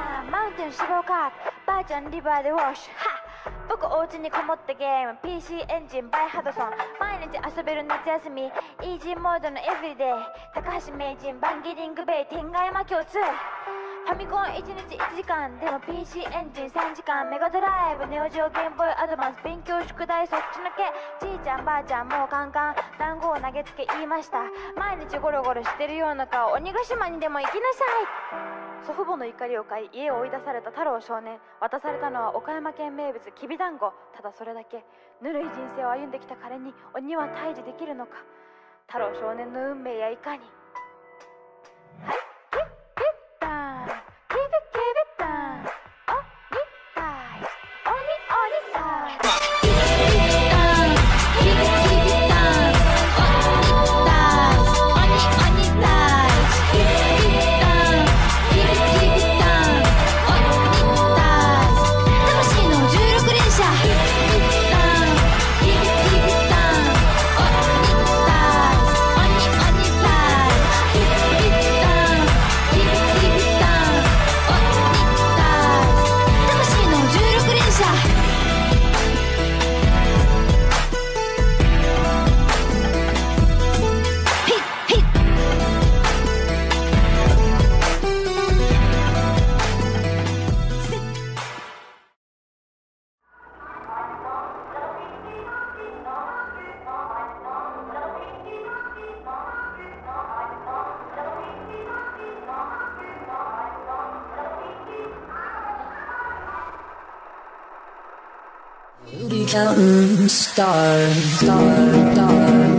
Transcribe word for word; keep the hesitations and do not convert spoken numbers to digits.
ーマウンテン脂肪カーばあちゃんリバーでウォッシュは僕お家にこもってゲーム ピーシー エンジン by ハドソン毎日遊べる夏休みイージーモードのエブリデイ高橋名人バンギリングベイ天外山共通ファミコンいちにちいちじかんでも ピーシー エンジンさんじかんメガドライブネオジオゲームボーイアドバンス勉強宿題そっちのけじいちゃんばあちゃんもうカンカン団子を投げつけ言いました毎日ゴロゴロしてるような顔鬼ヶ島にでも行きなさい祖父母の怒りを買い家を追い出された太郎少年渡されたのは岡山県名物きびだんごただそれだけぬるい人生を歩んできた彼に鬼は退治できるのか太郎少年の運命やいかにはいキッキッタンキビキビタン鬼退治鬼鬼退治キビキビタンキビキビタン鬼退治鬼鬼退治キビキビタンキビキビタン鬼退治魂のじゅうろく連射キビキビタンキビキビタン鬼退治鬼鬼退治キビキビタンキビキビタン鬼退治魂のじゅうろく連射ヒッヒッ Counting stars, stars, stars.